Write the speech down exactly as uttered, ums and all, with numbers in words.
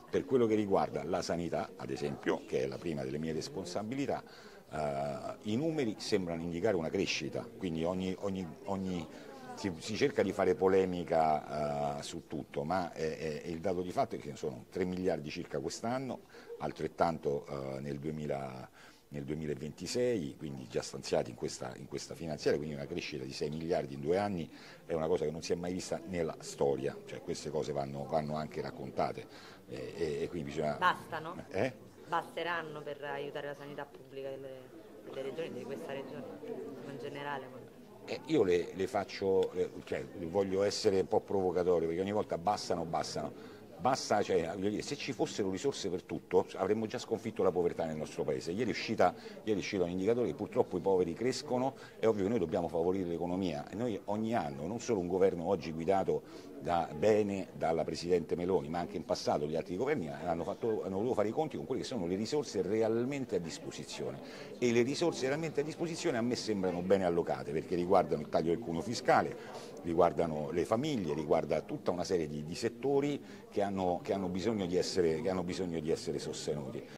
Per quello che riguarda la sanità, ad esempio, che è la prima delle mie responsabilità, eh, i numeri sembrano indicare una crescita, quindi ogni, ogni, ogni, si, si cerca di fare polemica eh, su tutto, ma è, è, il dato di fatto è che sono tre miliardi circa quest'anno, altrettanto eh, nel duemila nel duemilaventisei, quindi già stanziati in questa, in questa finanziaria, quindi una crescita di sei miliardi in due anni è una cosa che non si è mai vista nella storia, cioè queste cose vanno, vanno anche raccontate e, e, e quindi bisogna... Bastano? Eh? Basteranno per aiutare la sanità pubblica delle, delle regioni, di questa regione, o in generale? Ma... Eh, io le, le faccio, eh, cioè, voglio essere un po' provocatorio perché ogni volta bastano, bastano. Basta, cioè, voglio dire, se ci fossero risorse per tutto avremmo già sconfitto la povertà nel nostro paese. Ieri è, uscita, ieri è uscito un indicatore che purtroppo i poveri crescono, è ovvio che noi dobbiamo favorire l'economia e noi ogni anno, non solo un governo oggi guidato da, bene dalla Presidente Meloni, ma anche in passato gli altri governi hanno, fatto, hanno voluto fare i conti con quelle che sono le risorse realmente a disposizione e le risorse realmente a disposizione a me sembrano bene allocate perché riguardano il taglio del cuneo fiscale, riguardano le famiglie, riguarda tutta una serie di, di settori che hanno, che hanno bisogno di essere, che hanno bisogno di essere sostenuti.